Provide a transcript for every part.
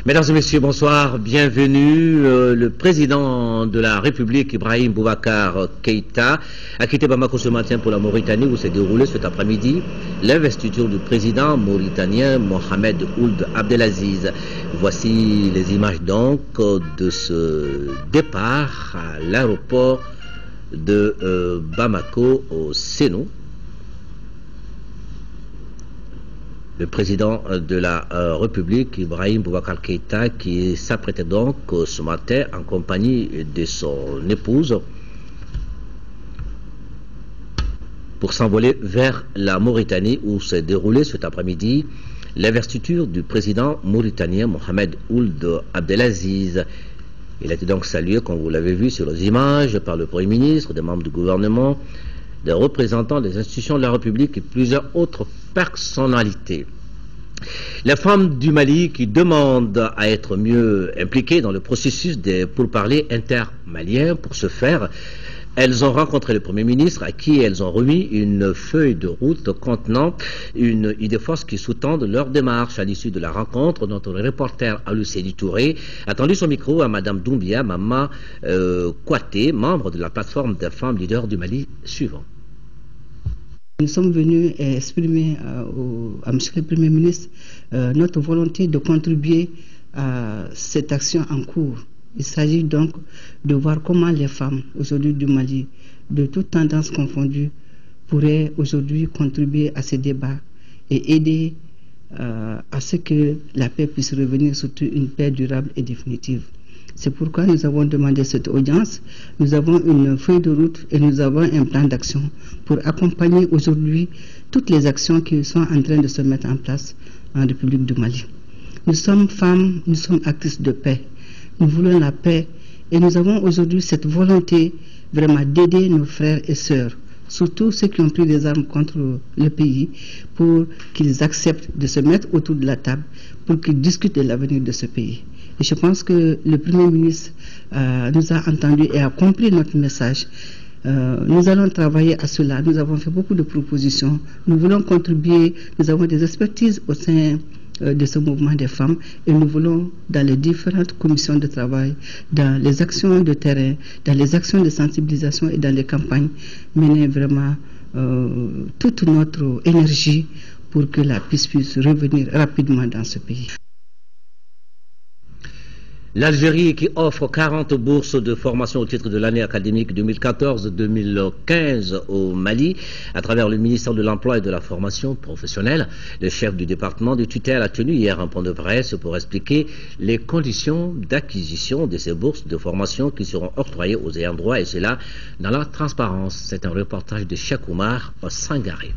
Mesdames et messieurs, bonsoir, bienvenue. Le président de la République, Ibrahim Boubacar Keïta, a quitté Bamako ce matin pour la Mauritanie où s'est déroulé cet après-midi l'investiture du président mauritanien Mohamed Ould Abdelaziz. Voici les images donc de ce départ à l'aéroport de Bamako au Sénou. Le président de la République, Ibrahim Boubacar Keïta, qui s'apprêtait donc ce matin en compagnie de son épouse pour s'envoler vers la Mauritanie où s'est déroulé cet après-midi l'investiture du président mauritanien Mohamed Ould Abdelaziz. Il a été donc salué, comme vous l'avez vu sur les images, par le Premier ministre, des membres du gouvernement, des représentants des institutions de la République et plusieurs autres personnalités. Les femmes du Mali qui demandent à être mieux impliquées dans le processus des pourparlers intermaliens. Pour ce faire, elles ont rencontré le Premier ministre à qui elles ont remis une feuille de route contenant une idée force qui sous-tendent leur démarche. À l'issue de la rencontre, notre reporter Alucédi Touré a tendu son micro à Madame Doumbia Mama Kouaté, membre de la plateforme des femmes leaders du Mali suivant. Nous sommes venus exprimer à M. le Premier ministre notre volonté de contribuer à cette action en cours. Il s'agit donc de voir comment les femmes aujourd'hui du Mali, de toutes tendances confondues, pourraient aujourd'hui contribuer à ces débats et aider à ce que la paix puisse revenir, surtout une paix durable et définitive. C'est pourquoi nous avons demandé cette audience. Nous avons une feuille de route et nous avons un plan d'action pour accompagner aujourd'hui toutes les actions qui sont en train de se mettre en place en République du Mali. Nous sommes femmes, nous sommes actrices de paix. Nous voulons la paix et nous avons aujourd'hui cette volonté vraiment d'aider nos frères et sœurs, surtout ceux qui ont pris des armes contre le pays, pour qu'ils acceptent de se mettre autour de la table, pour qu'ils discutent de l'avenir de ce pays. Et je pense que le Premier ministre nous a entendus et a compris notre message. Nous allons travailler à cela. Nous avons fait beaucoup de propositions. Nous voulons contribuer. Nous avons des expertises au sein de ce mouvement des femmes et nous voulons, dans les différentes commissions de travail, dans les actions de terrain, dans les actions de sensibilisation et dans les campagnes, mener vraiment toute notre énergie pour que la paix puisse revenir rapidement dans ce pays. L'Algérie qui offre 40 bourses de formation au titre de l'année académique 2014-2015 au Mali à travers le ministère de l'Emploi et de la Formation professionnelle. Le chef du département de tutelle a tenu hier un point de presse pour expliquer les conditions d'acquisition de ces bourses de formation qui seront octroyées aux ayants droit et cela dans la transparence. C'est un reportage de Cheikh Oumar Sangaré.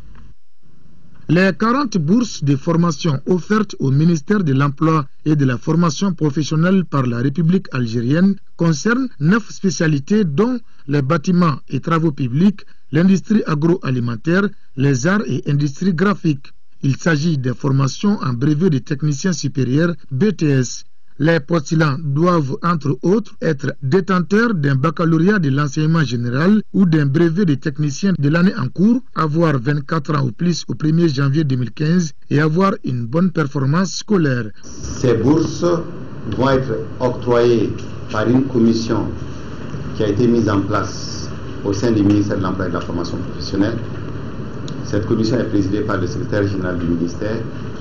Les 40 bourses de formation offertes au ministère de l'Emploi et de la Formation professionnelle par la République algérienne concernent 9 spécialités dont les bâtiments et travaux publics, l'industrie agroalimentaire, les arts et industries graphiques. Il s'agit des formations en brevet de technicien supérieur BTS. Les postulants doivent, entre autres, être détenteurs d'un baccalauréat de l'enseignement général ou d'un brevet de technicien de l'année en cours, avoir 24 ans ou plus au 1er janvier 2015 et avoir une bonne performance scolaire. Ces bourses vont être octroyées par une commission qui a été mise en place au sein du ministère de l'Emploi et de la Formation professionnelle. Cette commission est présidée par le secrétaire général du ministère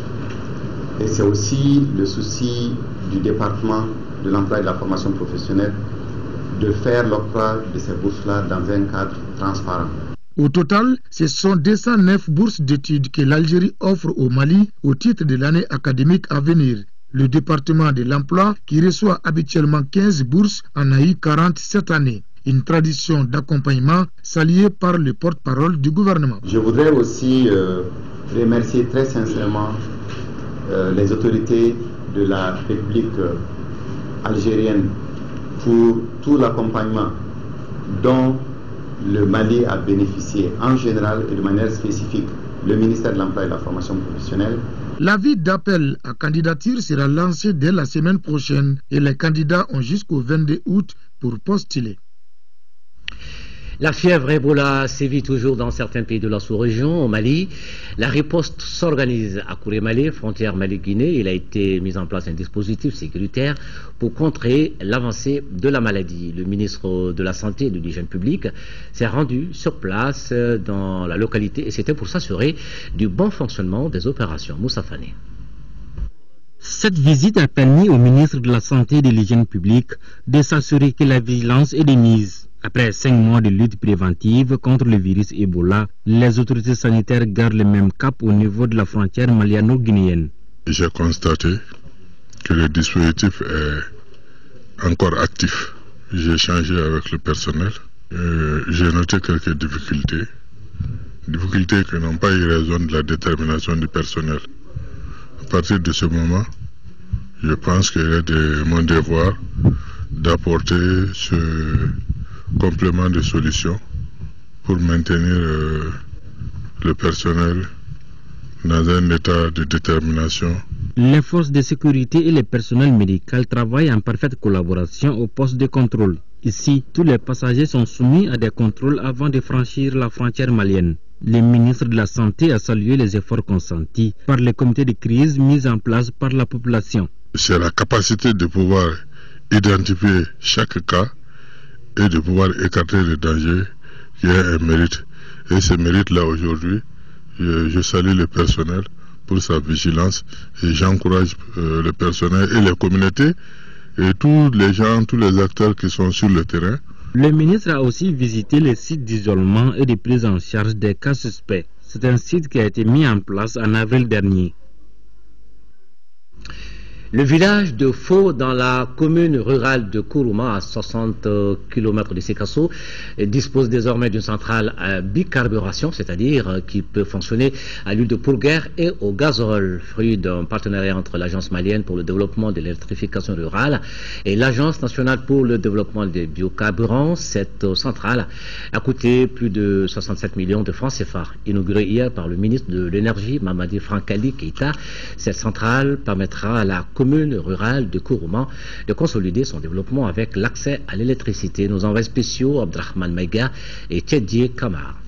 et c'est aussi le souci du département de l'emploi et de la formation professionnelle de faire l'octroi de ces bourses-là dans un cadre transparent. Au total, ce sont 209 bourses d'études que l'Algérie offre au Mali au titre de l'année académique à venir. Le département de l'emploi, qui reçoit habituellement 15 bourses, en a eu 40 cette année. Une tradition d'accompagnement saluée par le porte-parole du gouvernement. Je voudrais aussi remercier très sincèrement les autorités de la République algérienne pour tout l'accompagnement dont le Mali a bénéficié en général et de manière spécifique le ministère de l'Emploi et de la Formation professionnelle. L'avis d'appel à candidature sera lancé dès la semaine prochaine et les candidats ont jusqu'au 22 août pour postuler. La fièvre Ebola sévit toujours dans certains pays de la sous-région. Au Mali, la riposte s'organise à Kourémalé, frontière Mali-Guinée. Il a été mis en place un dispositif sécuritaire pour contrer l'avancée de la maladie. Le ministre de la Santé et de l'Hygiène publique s'est rendu sur place dans la localité et c'était pour s'assurer du bon fonctionnement des opérations. Moussa Fane. Cette visite a permis au ministre de la Santé et de l'Hygiène publique de s'assurer que la vigilance est de mise. Après 5 mois de lutte préventive contre le virus Ebola, les autorités sanitaires gardent le même cap au niveau de la frontière maliano-guinéenne. J'ai constaté que le dispositif est encore actif. J'ai échangé avec le personnel. J'ai noté quelques difficultés qui n'ont pas eu raison de la détermination du personnel. À partir de ce moment, je pense qu'il est de mon devoir d'apporter ce complément de solution pour maintenir le personnel dans un état de détermination. Les forces de sécurité et le personnel médical travaillent en parfaite collaboration au poste de contrôle. Ici, tous les passagers sont soumis à des contrôles avant de franchir la frontière malienne. Le ministre de la Santé a salué les efforts consentis par les comités de crise mis en place par la population. C'est la capacité de pouvoir identifier chaque cas et de pouvoir écarter les dangers qui est un mérite. Et ce mérite-là aujourd'hui, je salue le personnel pour sa vigilance et j'encourage le personnel et les communautés et tous les gens, tous les acteurs qui sont sur le terrain. Le ministre a aussi visité les sites d'isolement et de prise en charge des cas suspects. C'est un site qui a été mis en place en avril dernier. Le village de Faux, dans la commune rurale de Kourouma, à 60 km de Sikasso, dispose désormais d'une centrale à bicarburation, c'est-à-dire qui peut fonctionner à l'huile de pourguère et au gazole, fruit d'un partenariat entre l'Agence malienne pour le développement de l'électrification rurale et l'Agence nationale pour le développement des biocarburants. Cette centrale a coûté plus de 67 millions de francs CFA. Inaugurée hier par le ministre de l'Énergie, Mamadi Frankali Keïta, cette centrale permettra à la commune rurale de Kourouma de consolider son développement avec l'accès à l'électricité. Nos envoyés spéciaux, Abdrahman Maïga et Tchedie Kamar.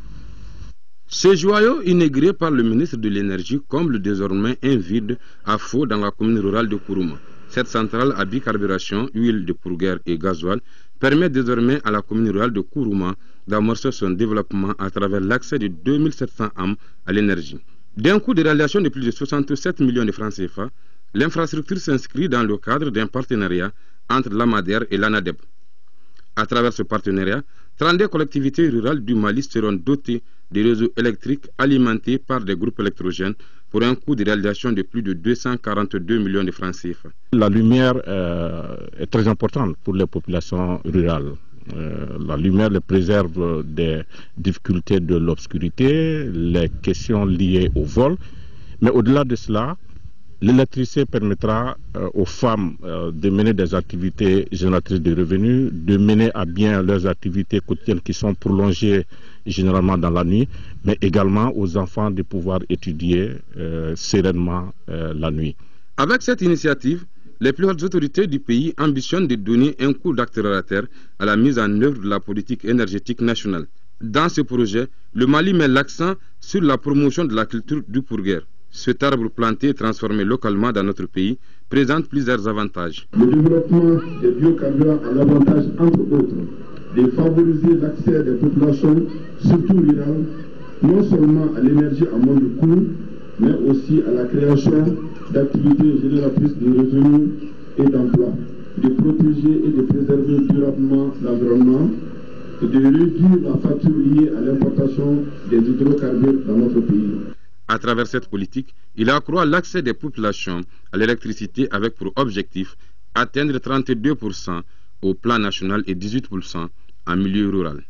Ce joyau inauguré par le ministre de l'Énergie comble désormais un vide à Faux dans la commune rurale de Kourouma. Cette centrale à bicarburation, huile de pourguère et gasoil permet désormais à la commune rurale de Kourouma d'amorcer son développement à travers l'accès de 2700 âmes à l'énergie. D'un coût de réalisation de plus de 67 millions de francs CFA, l'infrastructure s'inscrit dans le cadre d'un partenariat entre l'AMADER et l'ANADEB. À travers ce partenariat, 32 collectivités rurales du Mali seront dotées de réseaux électriques alimentés par des groupes électrogènes pour un coût de réalisation de plus de 242 millions de francs CFA. La lumière est très importante pour les populations rurales. La lumière les préserve des difficultés de l'obscurité, les questions liées au vol. Mais au-delà de cela, l'électricité permettra aux femmes de mener des activités génératrices de revenus, de mener à bien leurs activités quotidiennes qui sont prolongées généralement dans la nuit, mais également aux enfants de pouvoir étudier sereinement la nuit. Avec cette initiative, les plus hautes autorités du pays ambitionnent de donner un coup d'accélérateur à la mise en œuvre de la politique énergétique nationale. Dans ce projet, le Mali met l'accent sur la promotion de la culture du pourguère. Cet arbre planté et transformé localement dans notre pays présente plusieurs avantages. Le développement des biocarburants a l'avantage, entre autres, de favoriser l'accès des populations, surtout rurales, non seulement à l'énergie à moindre coût, mais aussi à la création d'activités génératrices de revenus et d'emplois, de protéger et de préserver durablement l'environnement et de réduire la facture liée à l'importation des hydrocarbures dans notre pays. À travers cette politique, il accroît l'accès des populations à l'électricité avec pour objectif atteindre 32% au plan national et 18% en milieu rural.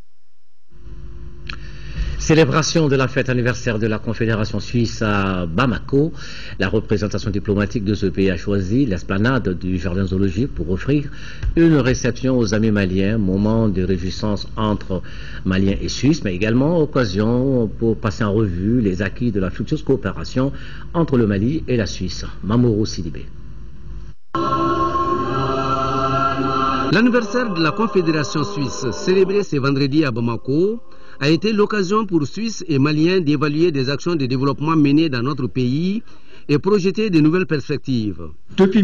Célébration de la fête anniversaire de la Confédération suisse à Bamako. La représentation diplomatique de ce pays a choisi l'esplanade du Jardin zoologique pour offrir une réception aux amis maliens, moment de réjouissance entre Maliens et Suisses, mais également occasion pour passer en revue les acquis de la fructueuse coopération entre le Mali et la Suisse. Mamoru Sidibé. L'anniversaire de la Confédération suisse, célébré ce vendredi à Bamako, a été l'occasion pour Suisses et Maliens d'évaluer des actions de développement menées dans notre pays et projeter de nouvelles perspectives. Depuis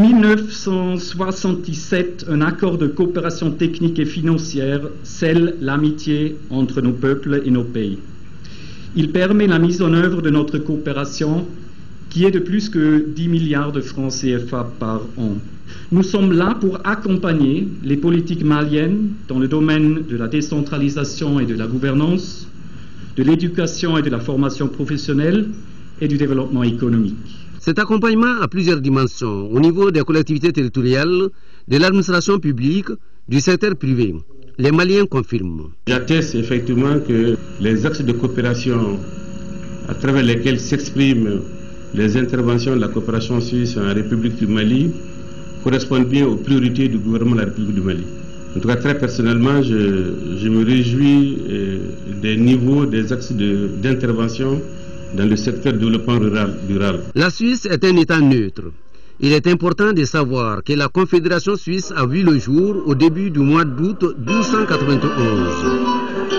1977, un accord de coopération technique et financière scelle l'amitié entre nos peuples et nos pays. Il permet la mise en œuvre de notre coopération qui est de plus que 10 milliards de francs CFA par an. Nous sommes là pour accompagner les politiques maliennes dans le domaine de la décentralisation et de la gouvernance, de l'éducation et de la formation professionnelle et du développement économique. Cet accompagnement a plusieurs dimensions au niveau des collectivités territoriales, de l'administration publique, du secteur privé. Les Maliens confirment. J'atteste effectivement que les axes de coopération à travers lesquels s'expriment les interventions de la coopération suisse en République du Mali correspondent bien aux priorités du gouvernement de la République du Mali. En tout cas, très personnellement, je me réjouis des niveaux, des axes d'intervention dans le secteur du développement rural. La Suisse est un État neutre. Il est important de savoir que la Confédération suisse a vu le jour au début du mois d'août 1291.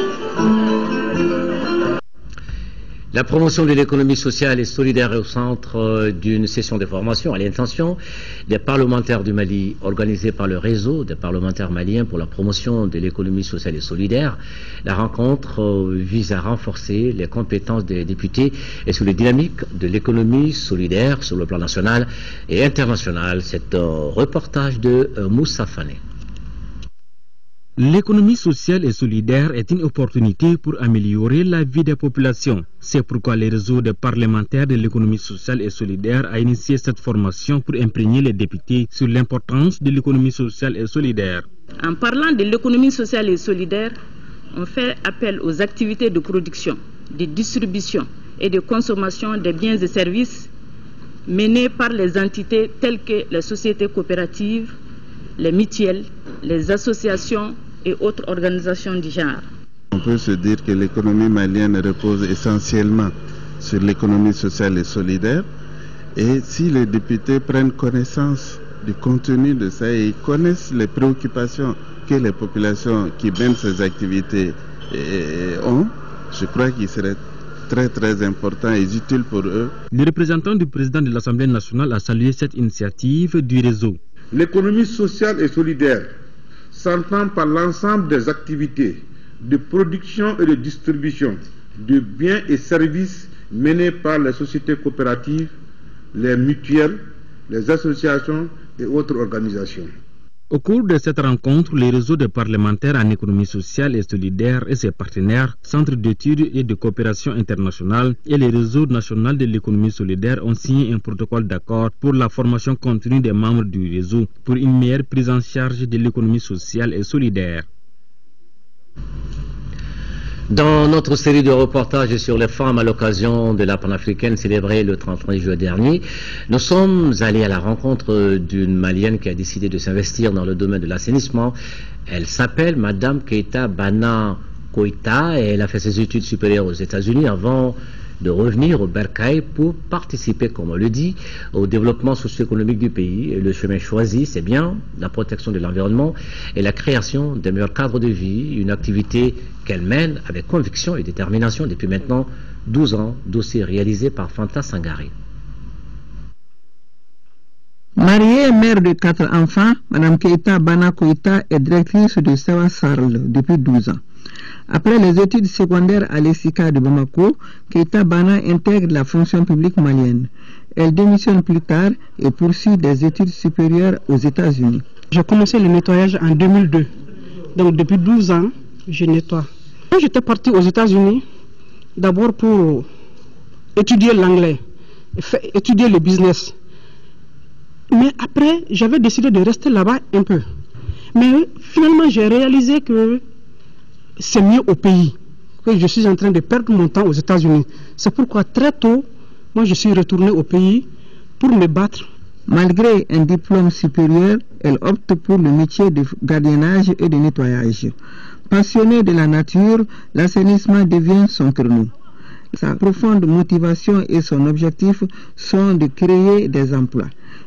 La promotion de l'économie sociale et solidaire est au centre d'une session de formation à l'intention des parlementaires du Mali, organisée par le réseau des parlementaires maliens pour la promotion de l'économie sociale et solidaire. La rencontre vise à renforcer les compétences des députés et sur les dynamiques de l'économie solidaire sur le plan national et international. C'est un reportage de Moussa Fane. L'économie sociale et solidaire est une opportunité pour améliorer la vie des populations. C'est pourquoi le réseau des parlementaires de l'économie sociale et solidaire a initié cette formation pour imprégner les députés sur l'importance de l'économie sociale et solidaire. En parlant de l'économie sociale et solidaire, on fait appel aux activités de production, de distribution et de consommation des biens et services menées par les entités telles que les sociétés coopératives, les mutuelles, les associations et autres organisations du genre. On peut se dire que l'économie malienne repose essentiellement sur l'économie sociale et solidaire. Et si les députés prennent connaissance du contenu de ça et connaissent les préoccupations que les populations qui mènent ces activités ont, je crois qu'il serait très important et utile pour eux. Le représentant du président de l'Assemblée nationale a salué cette initiative du réseau. L'économie sociale et solidaire s'entend par l'ensemble des activités de production et de distribution de biens et services menées par les sociétés coopératives, les mutuelles, les associations et autres organisations. Au cours de cette rencontre, le réseau des parlementaires en économie sociale et solidaire et ses partenaires, Centre d'études et de coopération internationale et le réseau national de l'économie solidaire ont signé un protocole d'accord pour la formation continue des membres du réseau pour une meilleure prise en charge de l'économie sociale et solidaire. Dans notre série de reportages sur les femmes à l'occasion de la panafricaine célébrée le 31 juillet dernier, nous sommes allés à la rencontre d'une Malienne qui a décidé de s'investir dans le domaine de l'assainissement. Elle s'appelle Madame Keita Bana Koita et elle a fait ses études supérieures aux États-Unis avant de revenir au Bercail pour participer, comme on le dit, au développement socio-économique du pays. Et le chemin choisi, c'est bien la protection de l'environnement et la création des meilleurs cadres de vie, une activité qu'elle mène avec conviction et détermination depuis maintenant 12 ans, dossier réalisé par Fanta Sangari. Mariée et mère de 4 enfants, Mme Keita Bana Koita est directrice de Sewa Sarl depuis 12 ans. Après les études secondaires à l'ESICA de Bamako, Keita Bana intègre la fonction publique malienne. Elle démissionne plus tard et poursuit des études supérieures aux États-Unis. J'ai commencé le nettoyage en 2002. Donc depuis 12 ans, je nettoie. Quand j'étais parti aux États-Unis, d'abord pour étudier l'anglais, étudier le business. Mais après, j'avais décidé de rester là-bas un peu. Mais finalement, j'ai réalisé que c'est mieux au pays, que je suis en train de perdre mon temps aux États-Unis. C'est pourquoi très tôt, moi je suis retourné au pays pour me battre. Malgré un diplôme supérieur, elle opte pour le métier de gardiennage et de nettoyage. Passionnée de la nature, l'assainissement devient son créneau. Sa profonde motivation et son objectif sont de créer des emplois.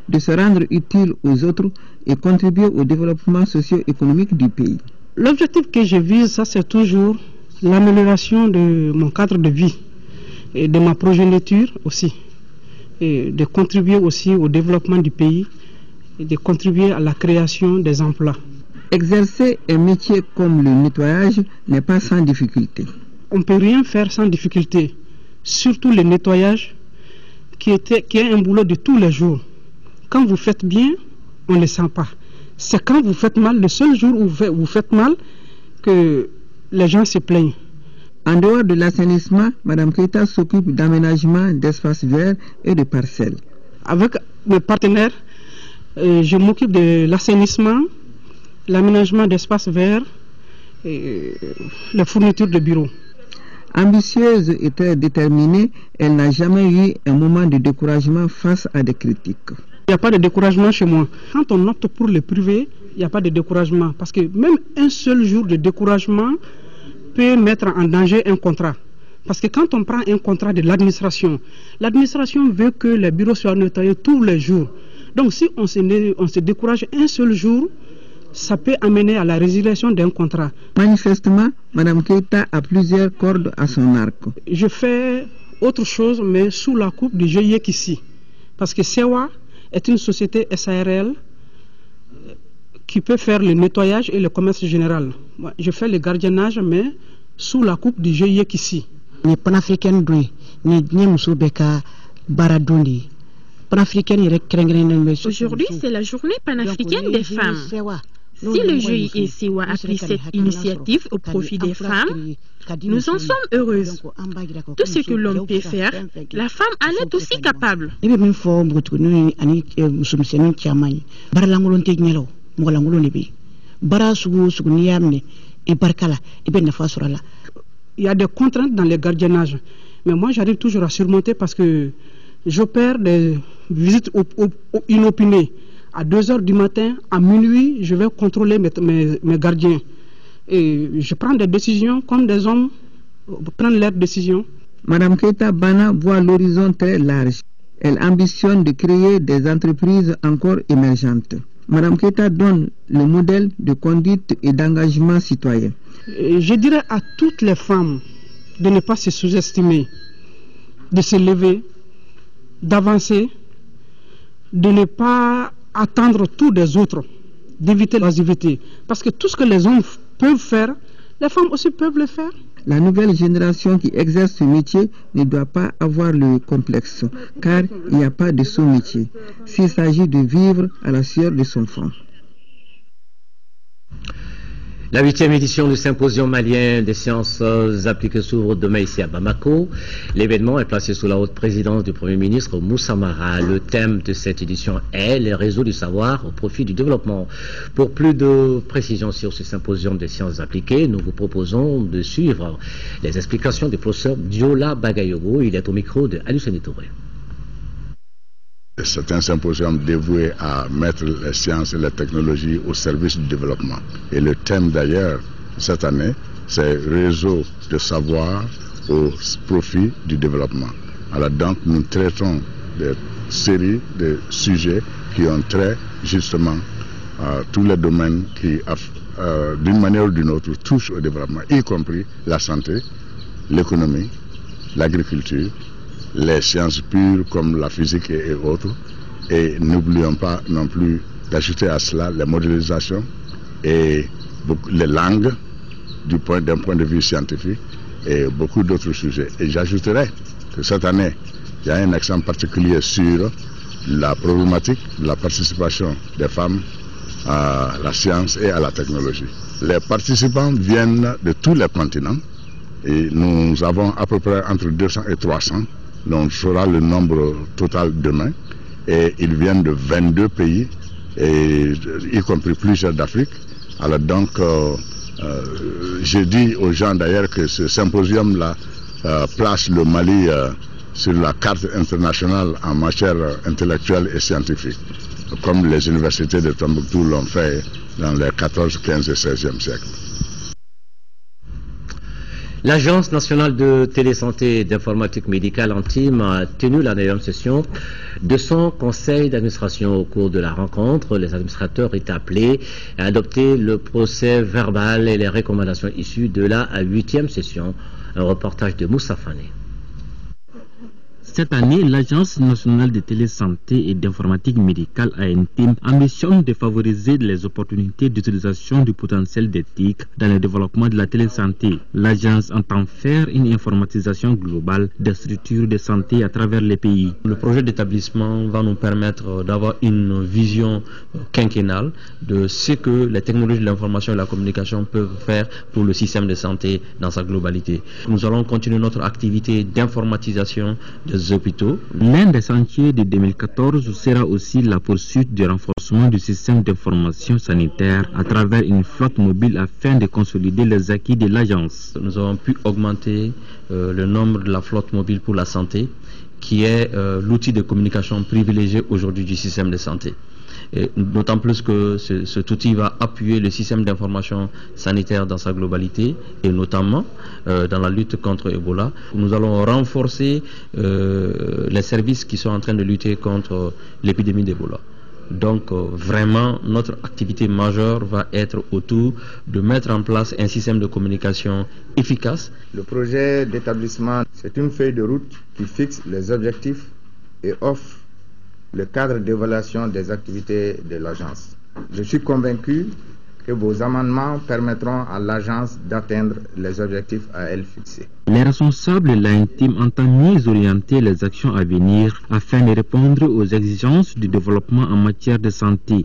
de se rendre utile aux autres et contribuer au développement socio-économique du pays. L'objectif que je vise, ça c'est toujours l'amélioration de mon cadre de vie et de ma progéniture aussi, et de contribuer aussi au développement du pays et de contribuer à la création des emplois. Exercer un métier comme le nettoyage n'est pas sans difficulté. On ne peut rien faire sans difficulté, surtout le nettoyage qui est un boulot de tous les jours. Quand vous faites bien, on ne le sent pas. C'est quand vous faites mal, le seul jour où vous faites mal, que les gens se plaignent. En dehors de l'assainissement, Mme Keita s'occupe d'aménagement d'espaces verts et de parcelles. Avec mes partenaires, je m'occupe de l'assainissement, l'aménagement d'espaces verts et la fourniture de bureaux. Ambitieuse et très déterminée, elle n'a jamais eu un moment de découragement face à des critiques. Il n'y a pas de découragement chez moi. Quand on opte pour le privé, il n'y a pas de découragement. Parce que même un seul jour de découragement peut mettre en danger un contrat. Parce que quand on prend un contrat de l'administration veut que les bureaux soient nettoyés tous les jours. Donc si on se décourage un seul jour, ça peut amener à la résiliation d'un contrat. Manifestement, Mme Keita a plusieurs cordes à son arc. Je fais autre chose, mais sous la coupe du GIE Kissi. Parce que SEWA est une société SARL qui peut faire le nettoyage et le commerce général. Moi, je fais le gardiennage, mais sous la coupe du GIE Kissi. Aujourd'hui, c'est la journée panafricaine des femmes. Si le GIE SEWA a pris cette initiative au profit des femmes, nous en sommes heureuses. Tout ce que l'homme peut faire, la femme en est aussi capable. Il y a des contraintes dans les gardiennages, mais moi j'arrive toujours à surmonter parce que j'opère des visites inopinées. À 2h du matin, à minuit, je vais contrôler mes gardiens. Et je prends des décisions comme des hommes prennent leurs décisions. Mme Keita Bana voit l'horizon très large. Elle ambitionne de créer des entreprises encore émergentes. Mme Keita donne le modèle de conduite et d'engagement citoyen. Je dirais à toutes les femmes de ne pas se sous-estimer, de se lever, d'avancer, de ne pas attendre tout des autres, d'éviter l'oisiveté. Parce que tout ce que les hommes peuvent faire, les femmes aussi peuvent le faire. La nouvelle génération qui exerce ce métier ne doit pas avoir le complexe, car il n'y a pas de sous-métier, s'il s'agit de vivre à la sueur de son front. La 8e édition du symposium malien des sciences appliquées s'ouvre demain ici à Bamako. L'événement est placé sous la haute présidence du Premier ministre Moussa Mara. Le thème de cette édition est les réseaux du savoir au profit du développement. Pour plus de précisions sur ce symposium des sciences appliquées, nous vous proposons de suivre les explications du professeur Diola Bagayogo. Il est au micro de Aluseni Touré. C'est un symposium dévoué à mettre les sciences et les technologies au service du développement. Et le thème d'ailleurs, cette année, c'est réseau de savoir au profit du développement. Alors donc nous traitons des séries de sujets qui ont trait justement à tous les domaines qui, d'une manière ou d'une autre, touchent au développement, y compris la santé, l'économie, l'agriculture, les sciences pures comme la physique et autres. Et n'oublions pas non plus d'ajouter à cela les modélisations et les langues d'un point de vue scientifique et beaucoup d'autres sujets. Et j'ajouterai que cette année, il y a un accent particulier sur la problématique de la participation des femmes à la science et à la technologie. Les participants viennent de tous les continents et nous avons à peu près entre 200 et 300. Donc, on saura le nombre total demain. Et ils viennent de 22 pays, y compris plusieurs d'Afrique. Alors donc, je dis aux gens d'ailleurs que ce symposium-là place le Mali sur la carte internationale en matière intellectuelle et scientifique, comme les universités de Tombouctou l'ont fait dans les 14, 15 et 16e siècles. L'Agence nationale de télésanté et d'informatique médicale Antime a tenu la 9e session de son conseil d'administration. Au cours de la rencontre, les administrateurs étaient appelés à adopter le procès verbal et les recommandations issues de la 8e session. Un reportage de Moussa Fane. Cette année, l'Agence nationale de télésanté et d'informatique médicale Antime ambitionne de favoriser les opportunités d'utilisation du potentiel des TIC dans le développement de la télésanté. L'agence entend faire une informatisation globale des structures de santé à travers les pays. Le projet d'établissement va nous permettre d'avoir une vision quinquennale de ce que les technologies de l'information et de la communication peuvent faire pour le système de santé dans sa globalité. Nous allons continuer notre activité d'informatisation des hôpitaux. L'un des chantiers de 2014 sera aussi la poursuite du renforcement du système d'information sanitaire à travers une flotte mobile afin de consolider les acquis de l'agence. Nous avons pu augmenter le nombre de la flotte mobile pour la santé, qui est l'outil de communication privilégié aujourd'hui du système de santé. D'autant plus que cet outil va appuyer le système d'information sanitaire dans sa globalité et notamment dans la lutte contre Ebola. Nous allons renforcer les services qui sont en train de lutter contre l'épidémie d'Ebola. Donc vraiment notre activité majeure va être autour de mettre en place un système de communication efficace. Le projet d'établissement, c'est une feuille de route qui fixe les objectifs et offre le cadre d'évaluation des activités de l'agence. Je suis convaincu que vos amendements permettront à l'agence d'atteindre les objectifs à elle fixés. Les responsables de l'Antime entendent mieux orienter les actions à venir afin de répondre aux exigences du développement en matière de santé.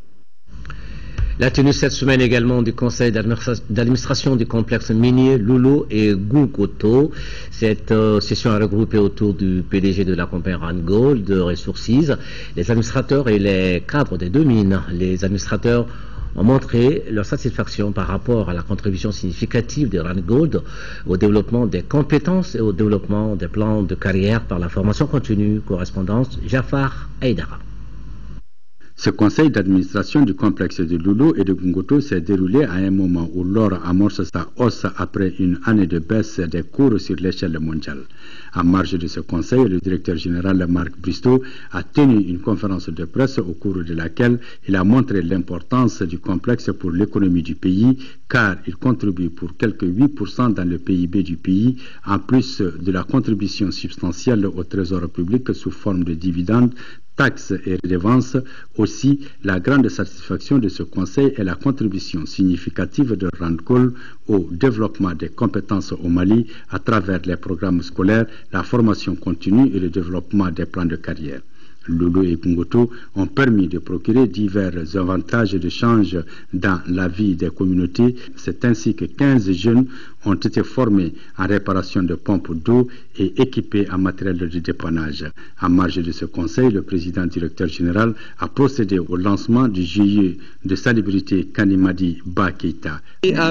La tenue cette semaine également du conseil d'administration du complexe minier Loulou et Gungoto. Cette session a regroupé autour du PDG de la compagnie Randgold de Resources, les administrateurs et les cadres des deux mines. Les administrateurs ont montré leur satisfaction par rapport à la contribution significative de Randgold au développement des compétences et au développement des plans de carrière par la formation continue. Correspondance Jafar Aïdara. Ce conseil d'administration du complexe de Loulou et de Gungoto s'est déroulé à un moment où l'or amorce sa hausse après une année de baisse des cours sur l'échelle mondiale. En marge de ce conseil, le directeur général Marc Bristow a tenu une conférence de presse au cours de laquelle il a montré l'importance du complexe pour l'économie du pays, car il contribue pour quelques 8% dans le PIB du pays, en plus de la contribution substantielle au trésor public sous forme de dividendes, taxes et redevances. Aussi, la grande satisfaction de ce conseil est la contribution significative de Randgold au développement des compétences au Mali à travers les programmes scolaires, la formation continue et le développement des plans de carrière. Loulou et Gungoto ont permis de procurer divers avantages de change dans la vie des communautés. C'est ainsi que 15 jeunes ont été formés en réparation de pompes d'eau et équipés en matériel de dépannage. En marge de ce conseil, le président directeur général a procédé au lancement du GIE de salubrité Kanimadi Ba Keita.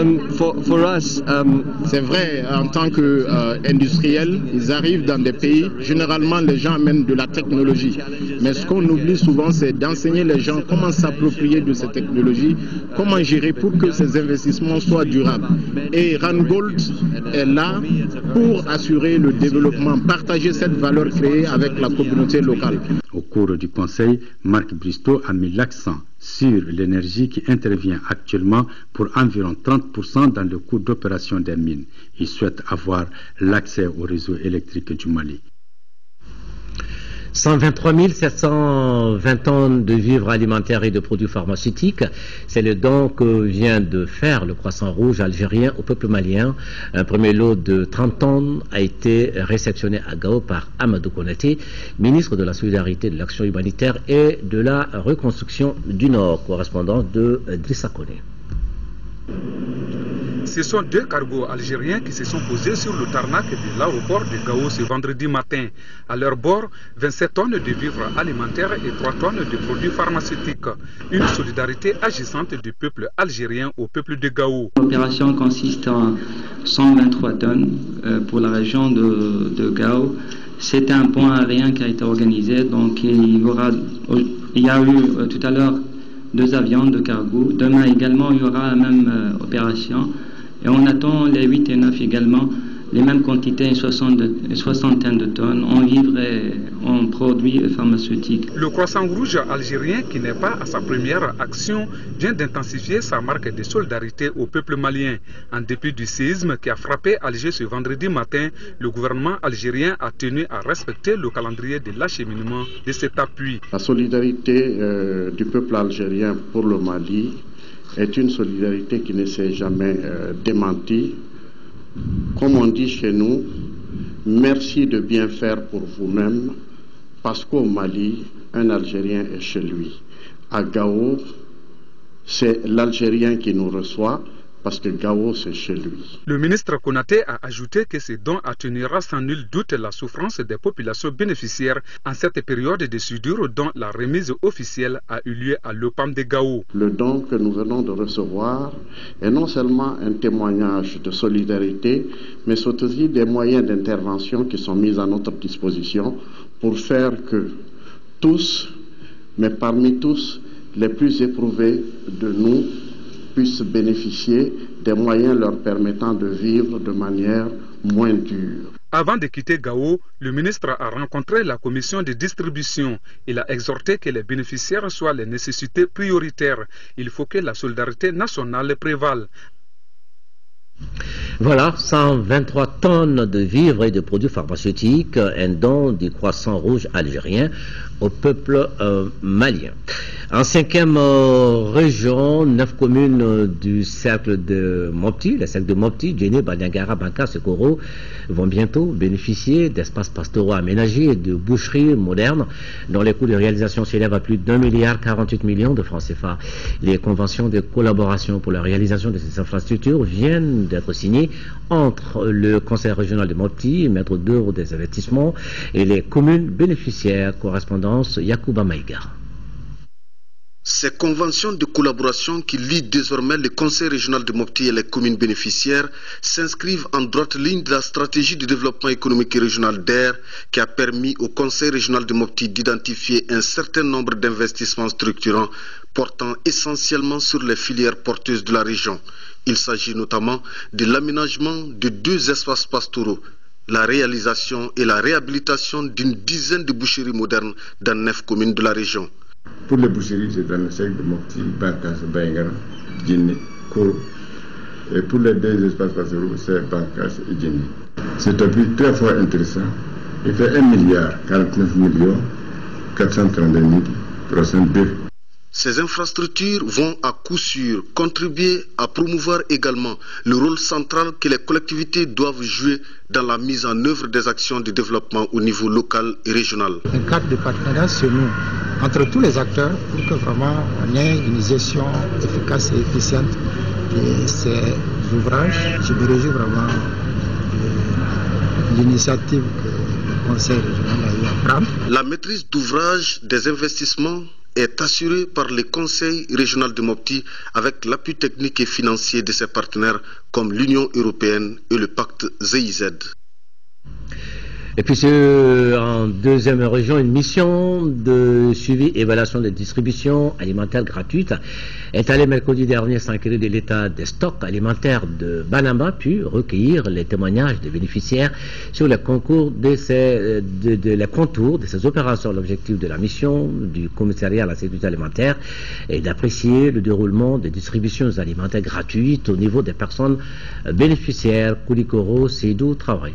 C'est vrai, en tant qu'industriels, ils arrivent dans des pays, généralement les gens amènent de la technologie. Mais ce qu'on oublie souvent, c'est d'enseigner les gens comment s'approprier de ces technologies, comment gérer pour que ces investissements soient durables. Et Randgold est là pour assurer le développement, partager cette valeur créée avec la communauté locale. Au cours du conseil, Marc Bristow a mis l'accent sur l'énergie qui intervient actuellement pour environ 30% dans le coût d'opération des mines. Il souhaite avoir l'accès au réseau électrique du Mali. 123 720 tonnes de vivres alimentaires et de produits pharmaceutiques. C'est le don que vient de faire le Croissant Rouge algérien au peuple malien. Un premier lot de 30 tonnes a été réceptionné à Gao par Amadou Konaté, ministre de la Solidarité, de l'Action humanitaire et de la Reconstruction du Nord. Correspondant de Drissa Koné. Ce sont deux cargos algériens qui se sont posés sur le tarmac de l'aéroport de Gao ce vendredi matin. À leur bord, 27 tonnes de vivres alimentaires et 3 tonnes de produits pharmaceutiques. Une solidarité agissante du peuple algérien au peuple de Gao. L'opération consiste en 123 tonnes pour la région de Gao. C'est un pont aérien qui a été organisé. Donc il y a eu tout à l'heure 2 avions de cargo. Demain également, il y aura la même opération. Et on attend les 8 et 9 également, les mêmes quantités, une soixantaine de tonnes en vivres et en produits pharmaceutiques. Le Croissant Rouge algérien, qui n'est pas à sa première action, vient d'intensifier sa marque de solidarité au peuple malien. En dépit du séisme qui a frappé Alger ce vendredi matin, le gouvernement algérien a tenu à respecter le calendrier de l'acheminement de cet appui. La solidarité du peuple algérien pour le Mali est une solidarité qui ne s'est jamais démentie. Comme on dit chez nous, merci de bien faire pour vous-même, parce qu'au Mali, un Algérien est chez lui. À Gao, c'est l'Algérien qui nous reçoit, parce que Gao, c'est chez lui. Le ministre Konaté a ajouté que ce don atténuera sans nul doute la souffrance des populations bénéficiaires en cette période de soudure dont la remise officielle a eu lieu à l'OPAM de Gao. Le don que nous venons de recevoir est non seulement un témoignage de solidarité, mais c'est aussi des moyens d'intervention qui sont mis à notre disposition pour faire que tous, mais parmi tous, les plus éprouvés de nous, puissent bénéficier des moyens leur permettant de vivre de manière moins dure. Avant de quitter Gao, le ministre a rencontré la commission de distribution. Il a exhorté que les bénéficiaires soient les nécessités prioritaires. Il faut que la solidarité nationale prévale. Voilà, 123 tonnes de vivres et de produits pharmaceutiques, un don du Croissant Rouge algérien au peuple malien. En 5e région, 9 communes du cercle de Mopti, le cercle de Mopti, Djéné, Bandiagara, Banka, Sekoro, vont bientôt bénéficier d'espaces pastoraux aménagés et de boucheries modernes dont les coûts de réalisation s'élèvent à plus d'1,48 milliard de francs CFA. Les conventions de collaboration pour la réalisation de ces infrastructures viennent d'être signées entre le Conseil régional de Mopti, maître d'œuvre des investissements, et les communes bénéficiaires. Correspondance Yacouba Maïga. Ces conventions de collaboration qui lient désormais le Conseil régional de Mopti et les communes bénéficiaires s'inscrivent en droite ligne de la stratégie de développement économique et régional d'AIR qui a permis au Conseil régional de Mopti d'identifier un certain nombre d'investissements structurants portant essentiellement sur les filières porteuses de la région. Il s'agit notamment de l'aménagement de 2 espaces pastoraux, la réalisation et la réhabilitation d'une dizaine de boucheries modernes dans 9 communes de la région. Pour les boucheries, c'est dans le secteur de Mopti, Bankas, Baïgara, Djéné, Koro. Et pour les 2 espaces pastoraux, c'est Bankas et Djéné. C'est un prix très fort intéressant. Il fait 1,49,432,302. Ces infrastructures vont à coup sûr contribuer à promouvoir également le rôle central que les collectivités doivent jouer dans la mise en œuvre des actions de développement au niveau local et régional. Un cadre de partenariat se noue entre tous les acteurs pour que vraiment on ait une gestion efficace et efficiente de ces ouvrages. Je me réjouis vraiment de l'initiative que le Conseil régional a eu à prendre. La maîtrise d'ouvrage des investissements est assurée par le Conseil régional de Mopti avec l'appui technique et financier de ses partenaires comme l'Union européenne et le pacte GIZ. Et puis en 2e région, une mission de suivi et évaluation de distribution alimentaire gratuite est allée mercredi dernier s'enquérir de l'état des stocks alimentaires de Banamba, puis recueillir les témoignages des bénéficiaires sur les contours de ces opérations. L'objectif de la mission du commissariat à la sécurité alimentaire est d'apprécier le déroulement des distributions alimentaires gratuites au niveau des personnes bénéficiaires. Koulikoro Seydou Traoré.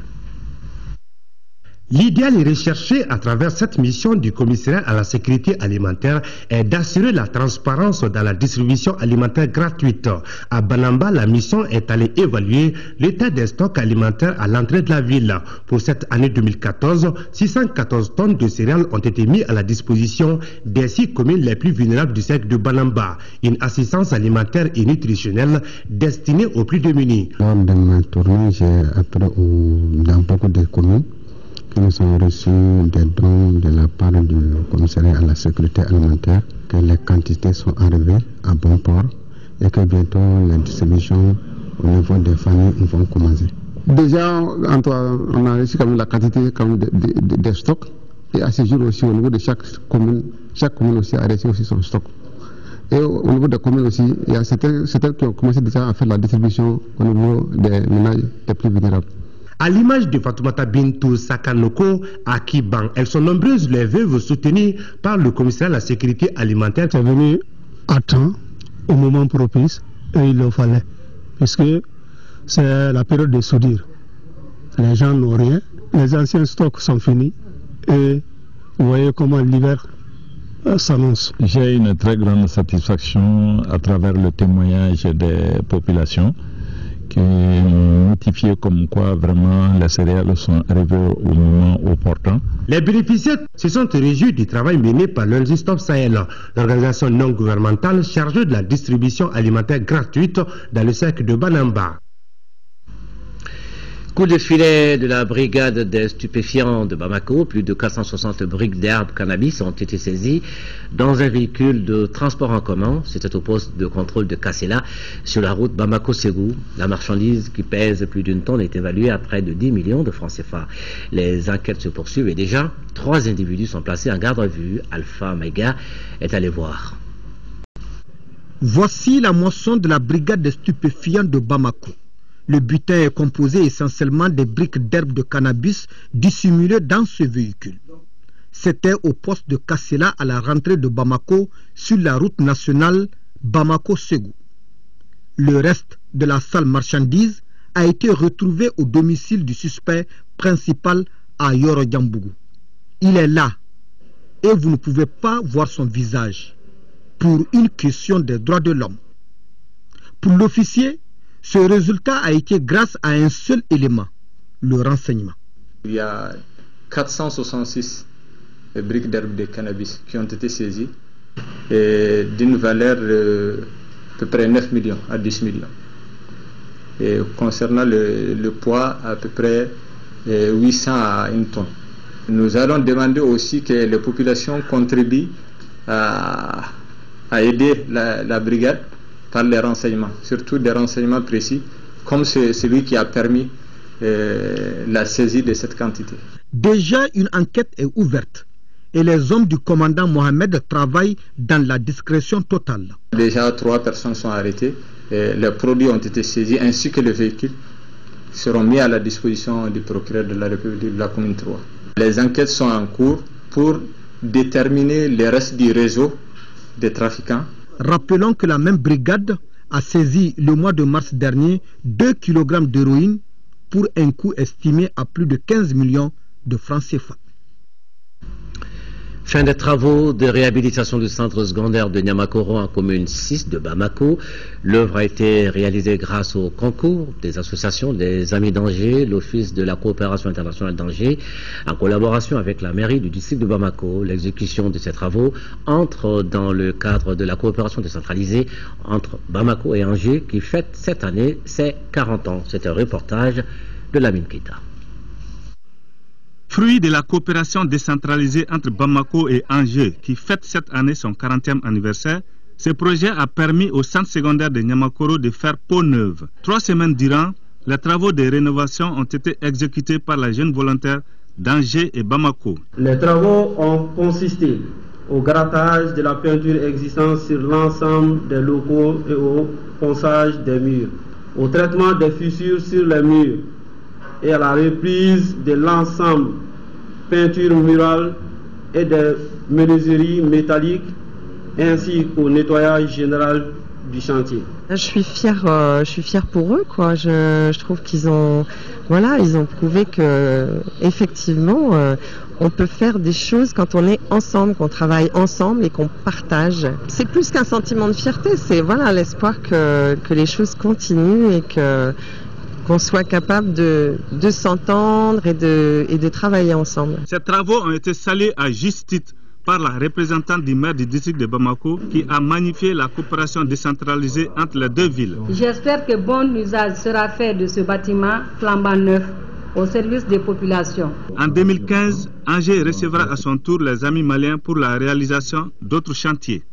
L'idéal recherché à travers cette mission du commissariat à la sécurité alimentaire est d'assurer la transparence dans la distribution alimentaire gratuite. À Banamba, la mission est allée évaluer l'état des stocks alimentaires à l'entrée de la ville. Pour cette année 2014, 614 tonnes de céréales ont été mises à la disposition des 6 communes les plus vulnérables du cercle de Banamba. Une assistance alimentaire et nutritionnelle destinée aux plus démunis. Lors de ma tournée, j'ai appris dans beaucoup de communes que nous avons reçu des dons de la part du commissariat à la sécurité alimentaire, que les quantités sont arrivées à bon port et que bientôt les distributions au niveau des familles vont commencer. Déjà, on a reçu quand même la quantité des stocks et à ce jour aussi au niveau de chaque commune aussi a reçu aussi son stock. Et au niveau des communes aussi, il y a certains qui ont commencé déjà à faire la distribution au niveau des ménages les plus vulnérables. À l'image de Fatoumata Bintou Sakanoko à Kiban, elles sont nombreuses les veuves soutenues par le commissariat à la sécurité alimentaire. C'est venu à temps, au moment propice, et il le fallait, puisque c'est la période de soudure. Les gens n'ont rien, les anciens stocks sont finis, et vous voyez comment l'hiver s'annonce. J'ai une très grande satisfaction à travers le témoignage des populations qui m'ont notifié comme quoi vraiment les céréales sont arrivées au moment opportun. Les bénéficiaires se sont réjouis du travail mené par l'ONG Stop Sahel, l'organisation non gouvernementale chargée de la distribution alimentaire gratuite dans le cercle de Banamba. Coup de filet de la brigade des stupéfiants de Bamako, plus de 460 briques d'herbe cannabis ont été saisies dans un véhicule de transport en commun. C'était au poste de contrôle de Kassela sur la route Bamako-Ségou. La marchandise qui pèse plus d'une tonne est évaluée à près de 10 millions de francs CFA. Les enquêtes se poursuivent et déjà 3 individus sont placés en garde à vue. Alpha Mega est allé voir. Voici la moisson de la brigade des stupéfiants de Bamako. Le butin est composé essentiellement des briques d'herbe de cannabis dissimulées dans ce véhicule. C'était au poste de Kassela à la rentrée de Bamako sur la route nationale Bamako-Ségou. Le reste de la sale marchandise a été retrouvé au domicile du suspect principal à Yoro-Djambougou. Il est là et vous ne pouvez pas voir son visage pour une question des droits de l'homme. Pour l'officier, ce résultat a été grâce à un seul élément, le renseignement. Il y a 466 briques d'herbe de cannabis qui ont été saisies et d'une valeur de à peu près 9 millions à 10 millions. Et concernant le poids, à peu près 800 à 1 tonne. Nous allons demander aussi que les populations contribuent à aider la brigade par les renseignements, surtout des renseignements précis, comme celui qui a permis la saisie de cette quantité. Déjà, une enquête est ouverte et les hommes du commandant Mohamed travaillent dans la discrétion totale. Déjà, 3 personnes sont arrêtées, et les produits ont été saisis ainsi que le véhicule seront mis à la disposition du procureur de la République de la commune 3. Les enquêtes sont en cours pour déterminer les restes du réseau des trafiquants. Rappelons que la même brigade a saisi le mois de mars dernier 2 kg d'héroïne pour un coût estimé à plus de 15 millions de francs CFA. Fin des travaux de réhabilitation du centre secondaire de Niamakoro en commune 6 de Bamako. L'œuvre a été réalisée grâce au concours des associations des Amis d'Angers, l'Office de la coopération internationale d'Angers, en collaboration avec la mairie du district de Bamako. L'exécution de ces travaux entre dans le cadre de la coopération décentralisée entre Bamako et Angers qui fête cette année ses 40 ans. C'est un reportage de Lamine Keita. Fruit de la coopération décentralisée entre Bamako et Angers, qui fête cette année son 40e anniversaire, ce projet a permis au centre secondaire de Niamakoro de faire peau neuve. 3 semaines durant, les travaux de rénovation ont été exécutés par la jeune volontaire d'Angers et Bamako. Les travaux ont consisté au grattage de la peinture existante sur l'ensemble des locaux et au ponçage des murs, au traitement des fissures sur les murs, et à la reprise de l'ensemble peinture murale et des menuiseries métalliques ainsi qu'au nettoyage général du chantier. Je suis fière pour eux, quoi. Je trouve qu'ils ont, ils ont prouvé que effectivement on peut faire des choses quand on est ensemble, qu'on travaille ensemble et qu'on partage. C'est plus qu'un sentiment de fierté, c'est l'espoir que les choses continuent et qu'on soit capable de s'entendre et de travailler ensemble. Ces travaux ont été salués à juste titre par la représentante du maire du district de Bamako qui a magnifié la coopération décentralisée entre les deux villes. J'espère que bon usage sera fait de ce bâtiment flambant neuf au service des populations. En 2015, Angers recevra à son tour les Amis maliens pour la réalisation d'autres chantiers.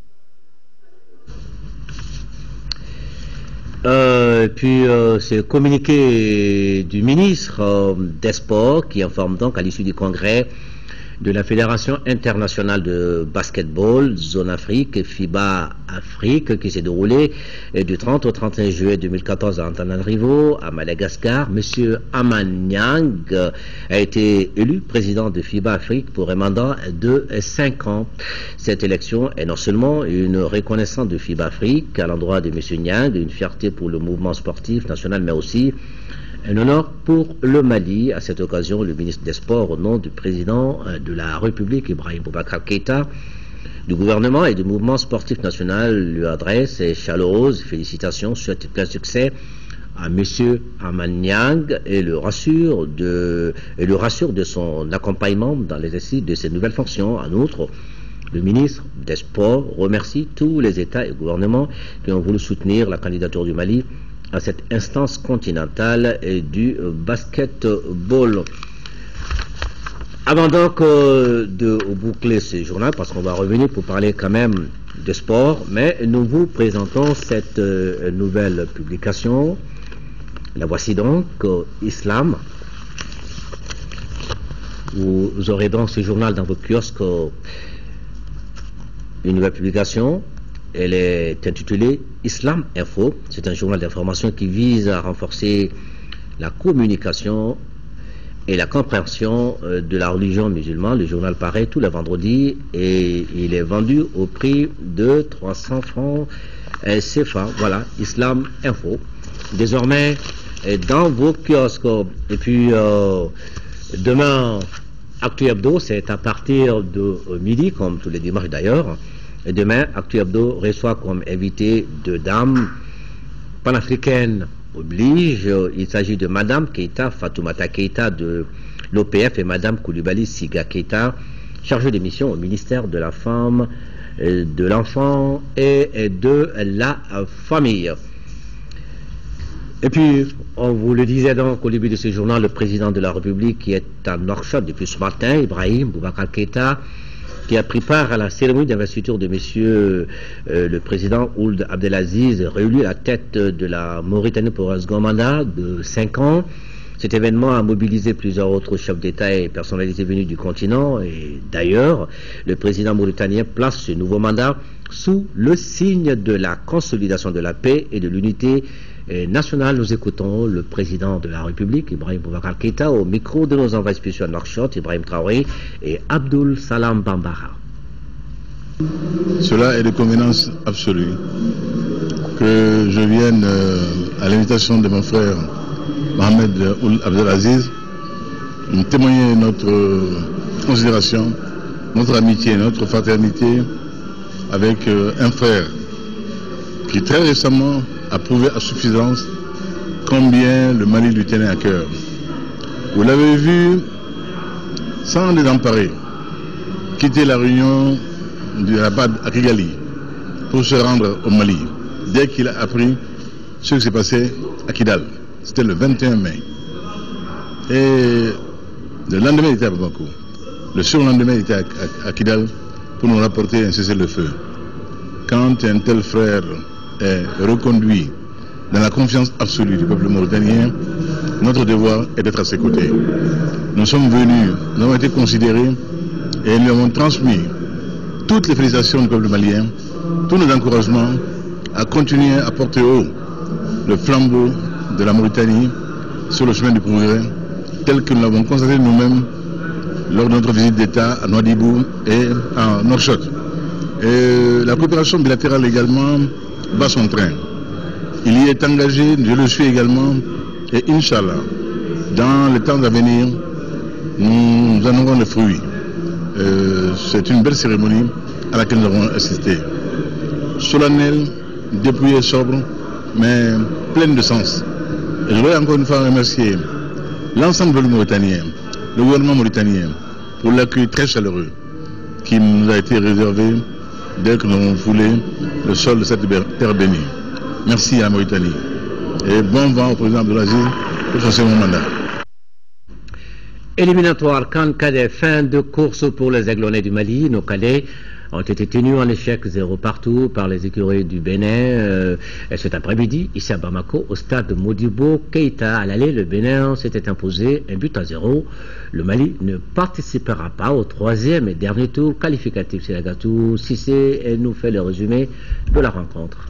C'est communiqué du ministre des Sports qui informe donc à l'issue du congrès de la Fédération internationale de basketball, Zone Afrique, FIBA Afrique, qui s'est déroulée du 30 au 31 juillet 2014 à Antananarivo, à Madagascar. M. Amanyang a été élu président de FIBA Afrique pour un mandat de 5 ans. Cette élection est non seulement une reconnaissance de FIBA Afrique à l'endroit de M. Nyang, une fierté pour le mouvement sportif national, mais aussi un honneur pour le Mali. À cette occasion, le ministre des Sports, au nom du président de la République, Ibrahim Boubacar Keïta, du gouvernement et du mouvement sportif national, lui adresse ses chaleureuses félicitations, souhaite plein succès à M. Amanyang et le rassure de son accompagnement dans l'exercice de ses nouvelles fonctions. En outre, le ministre des Sports remercie tous les États et gouvernements qui ont voulu soutenir la candidature du Mali à cette instance continentale du basketball. Avant donc de boucler ce journal, parce qu'on va revenir pour parler quand même de sport, mais nous vous présentons cette nouvelle publication. La voici donc, Islam. Vous aurez donc ce journal dans vos kiosques, une nouvelle publication. Elle est intitulée Islam Info. C'est un journal d'information qui vise à renforcer la communication et la compréhension de la religion musulmane. Le journal paraît tous les vendredis et il est vendu au prix de 300 francs CFA. Voilà, Islam Info. Désormais, dans vos kiosques. Et puis, demain, Actu Hebdo, c'est à partir de midi, comme tous les dimanches d'ailleurs. Et demain, Actu Hebdo reçoit comme invité deux dames panafricaines oblige. Il s'agit de Madame Keïta, Fatoumata Keïta de l'OPF et Madame Koulibaly Siga Keïta, chargée de mission au ministère de la Femme, de l'Enfant et de la Famille. Et puis, on vous le disait donc au début de ce journal, le président de la République qui est à Nouakchott depuis ce matin, Ibrahim Boubacar Keïta, qui a pris part à la cérémonie d'investiture de monsieur le président Ould Abdelaziz, réélu à la tête de la Mauritanie pour un second mandat de 5 ans. Cet événement a mobilisé plusieurs autres chefs d'État et personnalités venues du continent. Et d'ailleurs, le président mauritanien place ce nouveau mandat sous le signe de la consolidation de la paix et de l'unité nationale. Nous écoutons le président de la République, Ibrahim Boubacar Keïta, au micro de nos envoyés spéciaux à Nouakchott, Ibrahim Traoré et Abdoul Salam Bambara. Cela est de convenance absolue que je vienne à l'invitation de mon frère Mohamed Ould Abdelaziz témoigner notre considération, notre amitié, notre fraternité avec un frère qui très récemment a prouvé à suffisance combien le Mali lui tenait à cœur. Vous l'avez vu, sans désemparer, quitter la réunion de la BAD à Kigali pour se rendre au Mali, dès qu'il a appris ce qui s'est passé à Kidal. C'était le 21 mai. Et le lendemain, il était à Bamako. Le surlendemain, il était à Kidal pour nous rapporter un cessez-le-feu. Quand un tel frère est reconduit dans la confiance absolue du peuple mauritanien, notre devoir est d'être à ses côtés. Nous sommes venus, nous avons été considérés et nous avons transmis toutes les félicitations du peuple malien, tous nos encouragements à continuer à porter haut le flambeau de la Mauritanie sur le chemin du progrès, tel que nous l'avons constaté nous-mêmes lors de notre visite d'État à Nouadhibou et à Nouakchott. Et la coopération bilatérale également bat son train. Il y est engagé, je le suis également, et Inch'Allah, dans les temps à venir, nous en aurons le fruit. C'est une belle cérémonie à laquelle nous avons assisté. Solennelle, dépouillée, sobre, mais pleine de sens. Et je voudrais encore une fois remercier l'ensemble du Mauritanien, le gouvernement mauritanien, pour l'accueil très chaleureux qui nous a été réservé dès que nous avons foulé le sol de cette terre bénie. Merci à la Mauritanie. Et bon vent au président Abdelaziz pour son second mandat. Éliminatoire CAN Cadet, fin de course pour les Aiglonnais du Mali. Nos cadets ont été tenus en échec 0 partout par les écuries du Bénin. Cet après-midi, ici à Bamako, au stade Modibo Keïta, à l'aller, le Bénin s'était imposé 1-0. Le Mali ne participera pas au 3e et dernier tour qualificatif. C'est Lagatou Cissé nous fait le résumé de la rencontre.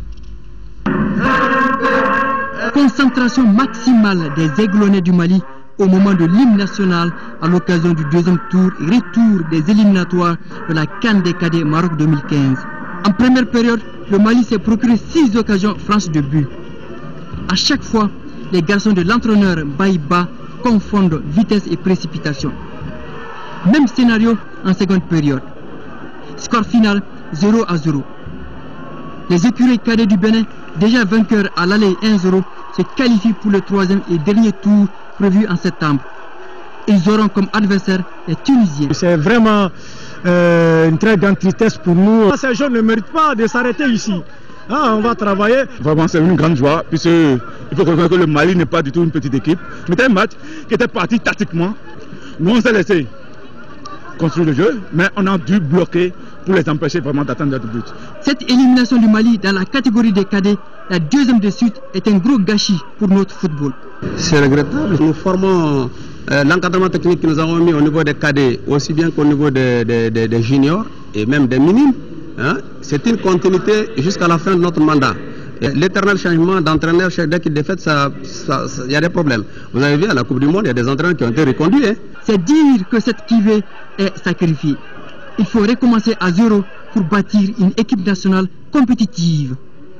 Concentration maximale des Aiglonnais du Mali au moment de l'hymne national à l'occasion du 2e tour et retour des éliminatoires de la CAN des cadets Maroc 2015. En première période, le Mali s'est procuré 6 occasions franches de but. À chaque fois, les garçons de l'entraîneur Baïba confondent vitesse et précipitation. Même scénario en seconde période. Score final 0-0. Les écuries cadets du Bénin, déjà vainqueurs à l'aller 1-0, se qualifient pour le 3e et dernier tour prévu en septembre. Ils auront comme adversaire les Tunisiens. C'est vraiment une très grande tristesse pour nous. Ces jeunes ne méritent pas de s'arrêter ici. On va travailler. Vraiment, c'est une grande joie, puisqu'il faut reconnaître que le Mali n'est pas du tout une petite équipe. C'était un match qui était parti tactiquement. Nous, on s'est laissé construire le jeu, mais on a dû bloquer pour les empêcher vraiment d'atteindre notre but. Cette élimination du Mali dans la catégorie des cadets, la 2e de suite, est un gros gâchis pour notre football. C'est regrettable. Nous formons l'encadrement technique que nous avons mis au niveau des cadets, aussi bien qu'au niveau des juniors et même des minimes. C'est une continuité jusqu'à la fin de notre mandat. L'éternel changement d'entraîneur, dès qu'il défaite, il y a des problèmes. Vous avez vu, à la Coupe du Monde, il y a des entraîneurs qui ont été reconduits. C'est dire que cette cuvée est sacrifiée. Il faut recommencer à 0 pour bâtir une équipe nationale compétitive.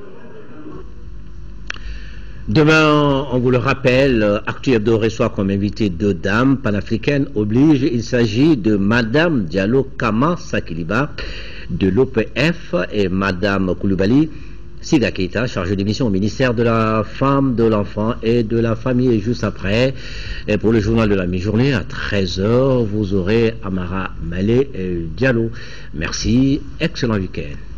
Demain, on vous le rappelle, Actu Hebdo reçoit comme invité 2 dames panafricaines oblige. Il s'agit de Madame Diallo Kama Sakiliba de l'OPF et Madame Koulibaly Siga Keïta, chargée de mission au ministère de la Femme, de l'Enfant et de la Famille. Et juste après, et pour le journal de la mi-journée, à 13h, vous aurez Amara Malé Diallo. Merci, excellent week-end.